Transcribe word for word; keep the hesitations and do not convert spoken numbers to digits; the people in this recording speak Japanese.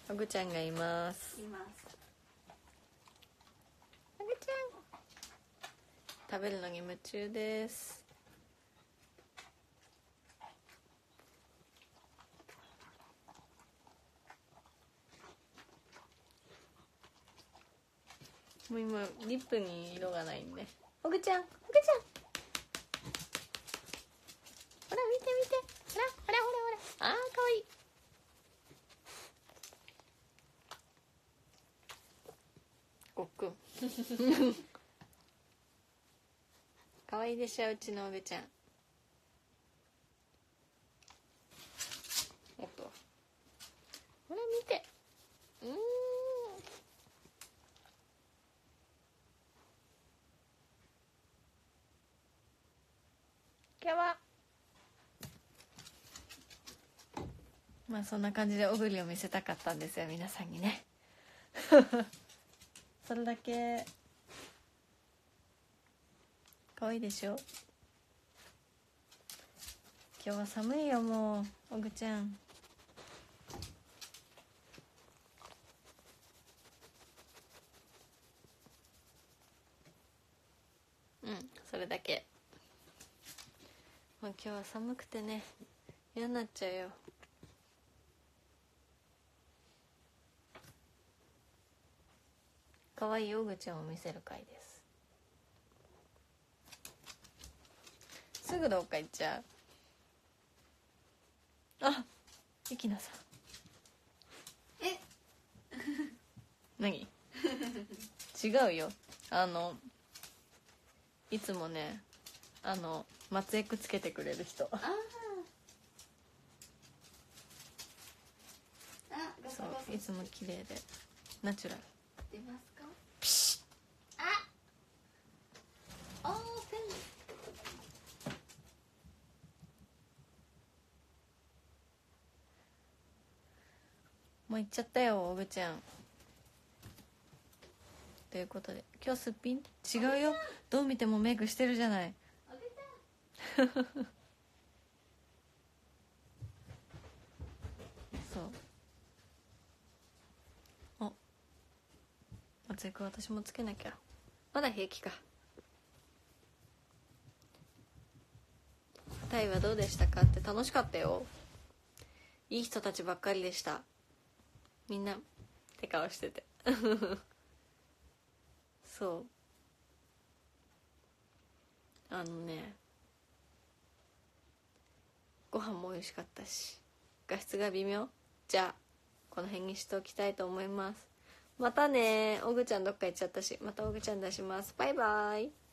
おぐちゃんがいます。 いますおぐちゃん食べるのに夢中です。もう今リップに色がないんで。おぐちゃんおぐちゃんほら見て見てほらほらほらほらあーかわいい。ごっくんかわいいでしょうちのおぐちゃん。おっとほら見てうーんキャワまあそんな感じでオグリを見せたかったんですよ皆さんにねそれだけ可愛いでしょ。今日は寒いよもうおぐちゃん。うんそれだけ。もう今日は寒くてね嫌になっちゃうよ。可愛いおぐちゃんを見せる回です。すぐどっか行っちゃう。あ、ゆきなさん。 え何違うよ。あのいつもねあの松エクつけてくれる人。 ああガサそうガサいつも綺麗でナチュラル。 出ますか。 ピシッ。 あオープン。 もう行っちゃったよおぐちゃん。ということで今日すっぴん違うよ。どう見てもメイクしてるじゃない。そうお松井君私もつけなきゃ。まだ平気か。タイはどうでしたかって。楽しかったよ。いい人たちばっかりでした。みんなって顔しててそうあのねご飯も美味しかったし画質が微妙。じゃあこの辺にしておきたいと思います。またね。おぐちゃんどっか行っちゃったしまたおぐちゃん出します。バイバイ。